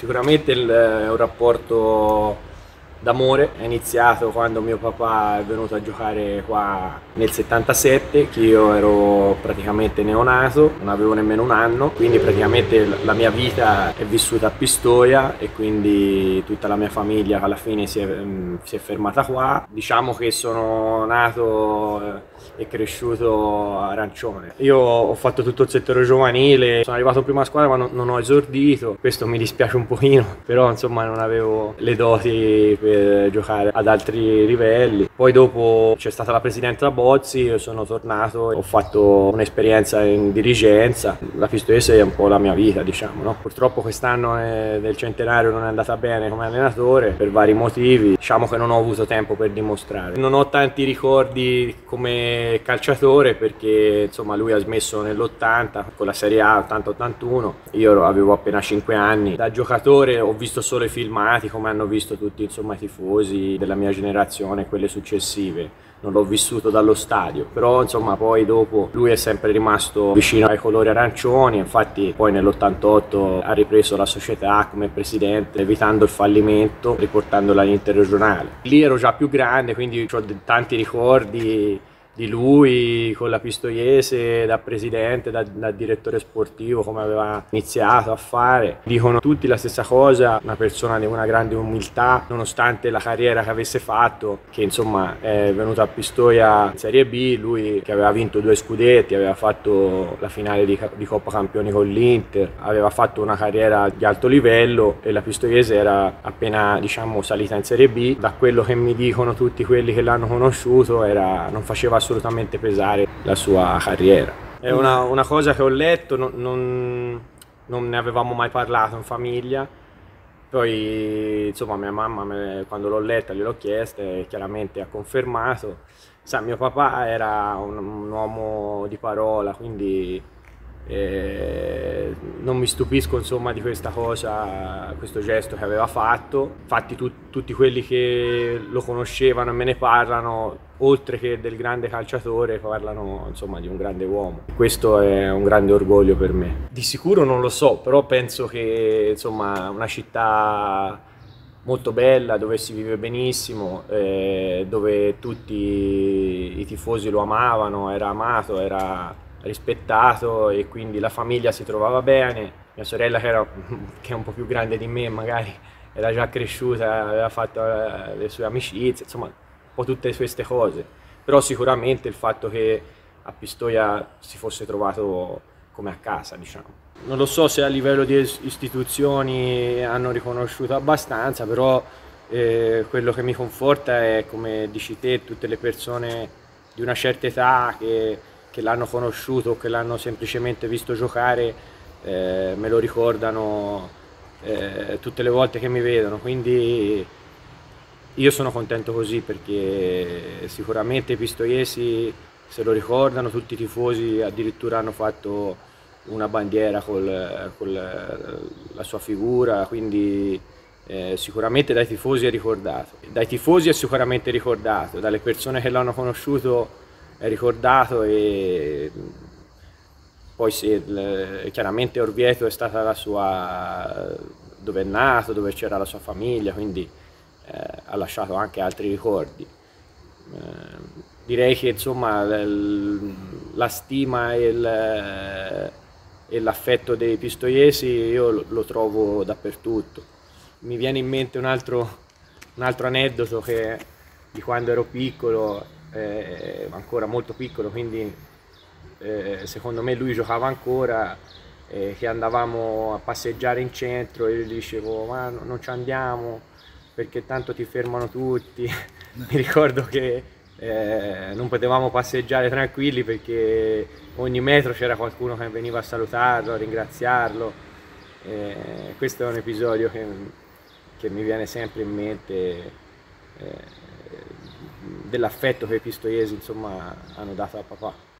Sicuramente è un rapporto d'amore, è iniziato quando mio papà è venuto a giocare qua nel 77, che io ero praticamente neonato, non avevo nemmeno un anno, quindi praticamente la mia vita è vissuta a Pistoia e quindi tutta la mia famiglia alla fine si è fermata qua. Diciamo che sono nato e cresciuto a Arancione. Io ho fatto tutto il settore giovanile, sono arrivato prima a squadra ma non ho esordito, questo mi dispiace un pochino, però insomma non avevo le doti per giocare ad altri livelli. Poi dopo c'è stata la presidenza Bozzi, io sono tornato e ho fatto un'esperienza in dirigenza. La Pistoiese è un po' la mia vita, diciamo, no? Purtroppo quest'anno del centenario non è andata bene come allenatore per vari motivi, diciamo che non ho avuto tempo per dimostrare. Non ho tanti ricordi come calciatore perché insomma lui ha smesso nell'80 con la Serie A 80-81, io avevo appena 5 anni. Da giocatore ho visto solo i filmati come hanno visto tutti insomma i tifosi della mia generazione e quelle successive. Non l'ho vissuto dallo stadio, però insomma poi dopo lui è sempre rimasto vicino ai colori arancioni, infatti poi nell'88 ha ripreso la società come presidente, evitando il fallimento, riportandola all'interregionale. Lì ero già più grande, quindi ho tanti ricordi di lui con la Pistoiese, da presidente, da direttore sportivo, come aveva iniziato a fare. Dicono tutti la stessa cosa, una persona di una grande umiltà, nonostante la carriera che avesse fatto, che insomma è venuto a Pistoia in Serie B, lui che aveva vinto 2 scudetti, aveva fatto la finale di Coppa Campioni con l'Inter, aveva fatto una carriera di alto livello e la Pistoiese era appena diciamo salita in Serie B. Da quello che mi dicono tutti quelli che l'hanno conosciuto non faceva assolutamente pesare la sua carriera. È una cosa che ho letto, non ne avevamo mai parlato in famiglia, poi insomma mia mamma quando l'ho letta gliel'ho chiesta e chiaramente ha confermato. Sa, mio papà era un uomo di parola, quindi non mi stupisco insomma di questa cosa, questo gesto che aveva fatto. Infatti tutti quelli che lo conoscevano e me ne parlano, oltre che del grande calciatore, parlano insomma di un grande uomo. Questo è un grande orgoglio per me. Di sicuro non lo so, però penso che insomma una città molto bella, dove si vive benissimo, dove tutti i tifosi lo amavano, era amato, era rispettato e quindi la famiglia si trovava bene. Mia sorella che è un po' più grande di me magari era già cresciuta, aveva fatto le sue amicizie, insomma un po' tutte queste cose, però sicuramente il fatto che a Pistoia si fosse trovato come a casa, diciamo. Non lo so se a livello di istituzioni hanno riconosciuto abbastanza, però quello che mi conforta è, come dici te, tutte le persone di una certa età che l'hanno conosciuto o che l'hanno semplicemente visto giocare, me lo ricordano tutte le volte che mi vedono, quindi io sono contento così perché sicuramente i pistoiesi se lo ricordano, tutti i tifosi addirittura hanno fatto una bandiera con la sua figura, quindi sicuramente dai tifosi è ricordato. Dai tifosi è sicuramente ricordato, dalle persone che l'hanno conosciuto è ricordato e poi chiaramente Orvieto è stata la sua, dove è nato, dove c'era la sua famiglia, quindi ha lasciato anche altri ricordi. Direi che insomma la stima e l'affetto dei pistoiesi io lo trovo dappertutto. Mi viene in mente un altro aneddoto di quando ero piccolo, ancora molto piccolo, quindi secondo me lui giocava ancora, che andavamo a passeggiare in centro e io gli dicevo ma non ci andiamo perché tanto ti fermano tutti. Mi ricordo che non potevamo passeggiare tranquilli perché ogni metro c'era qualcuno che veniva a salutarlo, a ringraziarlo. Questo è un episodio che mi viene sempre in mente, dell'affetto che i pistoiesi insomma hanno dato a papà.